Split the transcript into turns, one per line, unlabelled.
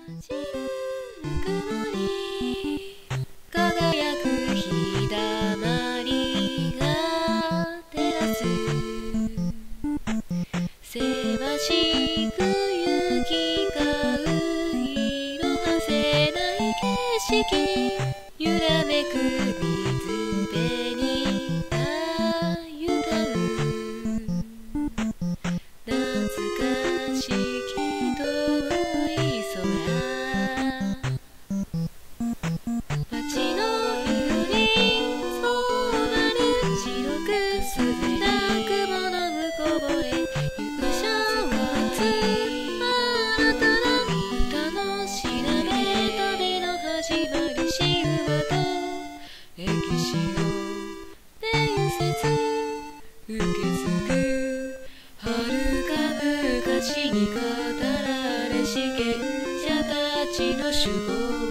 散る曇り輝く日だまりが照らすせわしく行き交う色褪せない景色揺らめく水辺に歩懐かしき遠い空街の緑そうなる白く澄んだ雲の向こうへ勇者はつ新たな歌の調べ旅の始まり神話と歴史の伝説受け継ぐ遥か昔に語られし賢者たちの守護